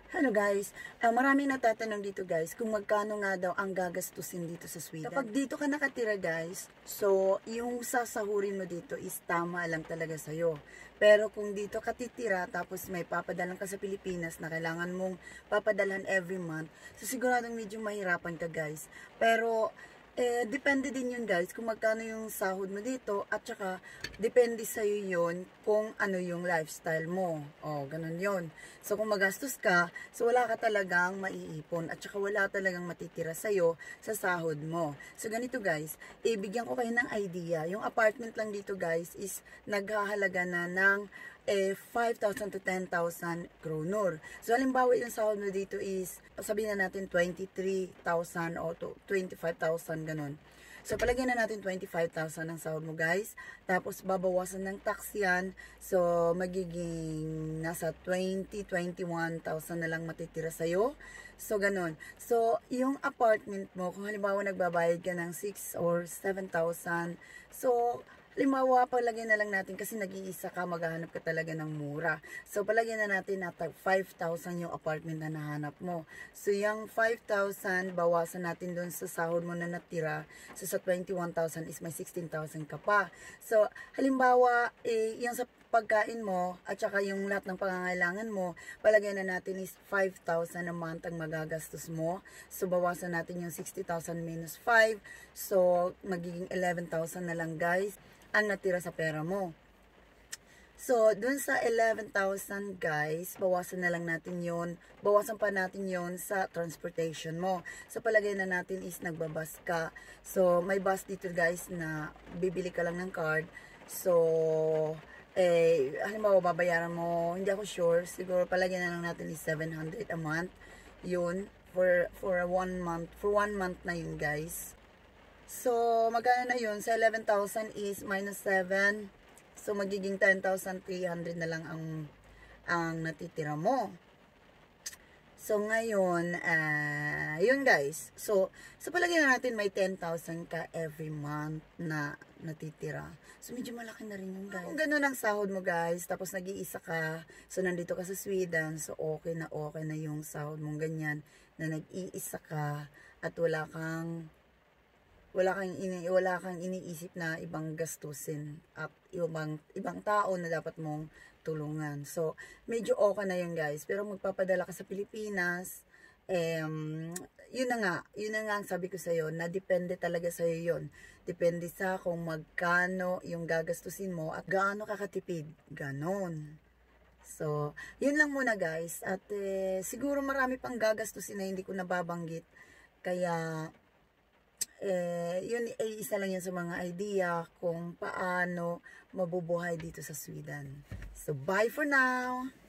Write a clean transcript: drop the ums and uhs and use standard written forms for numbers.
Hello guys, maraming natatanong dito guys kung magkano nga daw ang gagastusin dito sa Sweden. Kapag dito ka nakatira guys, so yung sasahurin mo dito is tama lang talaga sa'yo. Pero kung dito ka titira tapos may papadalan ka sa Pilipinas na kailangan mong papadalhan every month, so siguradong medyo mahirapan ka guys. Pero depende din yun guys kung magkano yung sahod mo dito at saka depende sa'yo yun kung ano yung lifestyle mo. O, ganun yun. So, kung magastos ka, so wala ka talagang maiipon at saka wala talagang matitira sa'yo sa sahod mo. So, ganito guys, ibigyan ko kayo ng idea. Yung apartment lang dito guys is naghahalaga na ng 5,000 to 10,000 kronor. So, halimbawa yung sahod mo dito is, sabihin na natin 23,000 o 25,000, ganun. So, palagyan na natin 25,000 ang sahod mo guys. Tapos, babawasan ng tax yan. So, magiging nasa 21,000 na lang matitira sa'yo. So, ganun. So, yung apartment mo, kung halimbawa nagbabayad ka ng 6 or 7,000, so, halimbawa, palagyan na lang natin kasi nag-iisa ka, maghahanap ka talaga ng mura. So, palagyan na natin na 5,000 yung apartment na nahanap mo. So, yung 5,000, bawasan natin dun sa sahod mo na natira. So, sa 21,000 is may 16,000 ka pa. So, halimbawa, yung sa pagkain mo at saka yung lahat ng pangangailangan mo, palagyan na natin is 5,000 a month ang magagastos mo. So, bawasan natin yung 60,000 minus 5. So, magiging 11,000 na lang guys ang natira sa pera mo. So, dun sa 11,000 guys, bawasan na lang natin yon. Bawasan pa natin yon sa transportation mo. So, palagay na natin is nagbabas ka. So, may bus dito guys na bibili ka lang ng card. So, halimbawa babayaran mo, hindi ako sure, siguro palagay na lang natin is 700 a month. Yun, for 1 month. For 1 month na yun guys. So, magkano na yun? Sa 11,000 is minus 7. So, magiging 10,300 na lang ang natitira mo. So, ngayon, yun guys. So palagay na natin may 10,000 ka every month na natitira. So, medyo malaki na rin yun guys. Kung ganun ang sahod mo guys, tapos nag-iisa ka, so nandito ka sa Sweden, so okay na yung sahod mong ganyan, na nag-iisa ka at wala kang iniisip na ibang gastusin at ibang tao na dapat mong tulungan. So, medyo okay na yun guys. Pero magpapadala ka sa Pilipinas, yun na nga ang sabi ko sa'yo, na depende talaga sa'yo yun. Depende sa kung magkano yung gagastusin mo at gaano kakatipid. Ganon. So, yun lang muna guys. At siguro marami pang gagastusin na hindi ko nababanggit. Kaya, yun ay isa lang yan sa mga idea kung paano mabubuhay dito sa Sweden. So, bye for now!